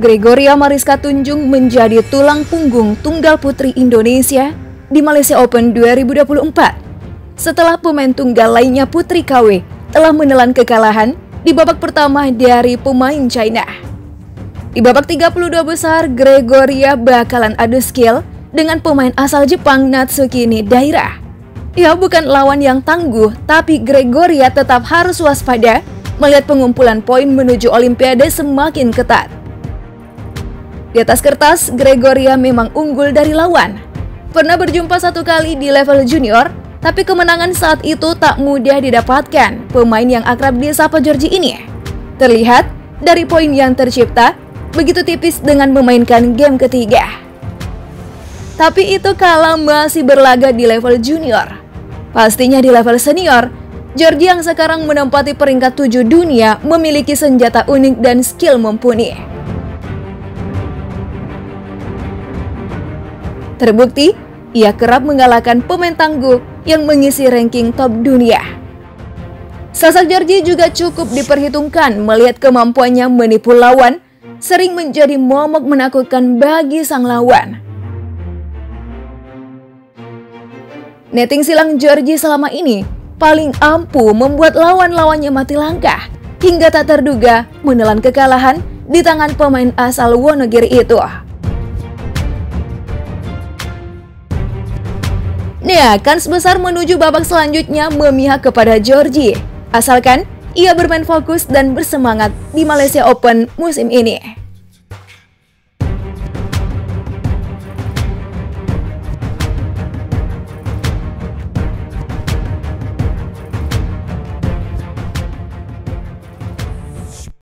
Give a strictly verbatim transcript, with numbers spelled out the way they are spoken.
Gregoria Mariska Tunjung menjadi tulang punggung tunggal putri Indonesia di Malaysia Open dua ribu dua puluh empat. Setelah pemain tunggal lainnya Putri K W telah menelan kekalahan di babak pertama dari pemain China. Di babak tiga puluh dua besar, Gregoria bakalan adu skill dengan pemain asal Jepang Natsuki Daira. Ia bukan lawan yang tangguh, tapi Gregoria tetap harus waspada melihat pengumpulan poin menuju Olimpiade semakin ketat. Di atas kertas, Gregoria memang unggul dari lawan. Pernah berjumpa satu kali di level junior, tapi kemenangan saat itu tak mudah didapatkan pemain yang akrab disapa Georgie ini. Terlihat dari poin yang tercipta, begitu tipis dengan memainkan game ketiga. Tapi itu kala masih berlaga di level junior. Pastinya di level senior, Georgie yang sekarang menempati peringkat tujuh dunia memiliki senjata unik dan skill mumpuni. Terbukti, ia kerap mengalahkan pemain tangguh yang mengisi ranking top dunia. Sosok Georgie juga cukup diperhitungkan melihat kemampuannya menipu lawan, sering menjadi momok menakutkan bagi sang lawan. Netting silang Georgie selama ini paling ampuh membuat lawan-lawannya mati langkah, hingga tak terduga menelan kekalahan di tangan pemain asal Wonogiri itu. Nah, kans besar menuju babak selanjutnya memihak kepada Georgie, asalkan ia bermain fokus dan bersemangat di Malaysia Open musim ini.